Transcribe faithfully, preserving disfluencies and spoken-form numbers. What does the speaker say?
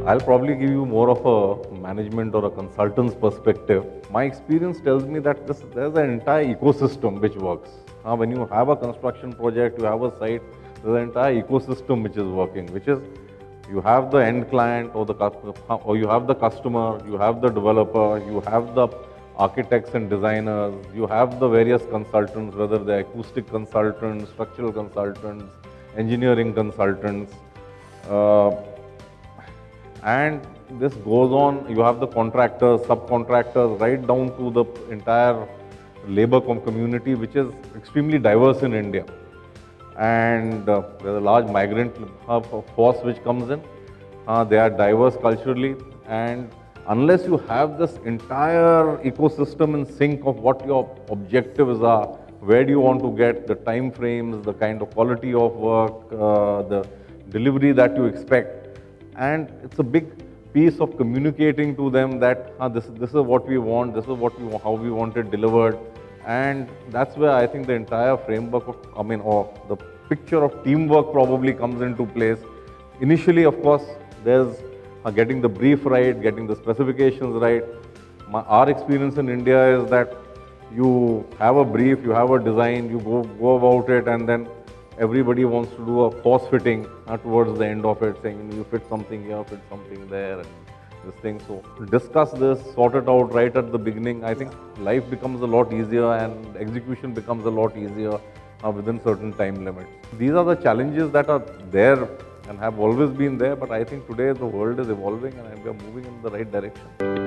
I'll probably give you more of a management or a consultant's perspective. My experience tells me that this, there's an entire ecosystem which works. Now, when you have a construction project, you have a site, there's an entire ecosystem which is working, which is you have the end client or the or you have the customer, you have the developer, you have the architects and designers, you have the various consultants, whether they're acoustic consultants, structural consultants, engineering consultants. Uh, and this goes on, you have the contractors, subcontractors, right down to the entire labor community, which is extremely diverse in India. And uh, there's a large migrant force which comes in. Uh, they are diverse culturally, and unless you have this entire ecosystem in sync of what your objectives are, where do you want to get, the time frames, the kind of quality of work, uh, the delivery that you expect, and it's a big piece of communicating to them that uh, this, this is what we want, this is what we, how we want it delivered. And that's where I think the entire framework of, I mean, or the picture of teamwork probably comes into place. Initially, of course, there's uh, getting the brief right, getting the specifications right. My, our experience in India is that you have a brief, you have a design, you go, go about it, and then everybody wants to do a force fitting uh, towards the end of it, saying you fit something here, fit something there, and this thing. So discuss this, sort it out right at the beginning. I think life becomes a lot easier and execution becomes a lot easier uh, within certain time limits. These are the challenges that are there and have always been there, but I think today the world is evolving and we are moving in the right direction.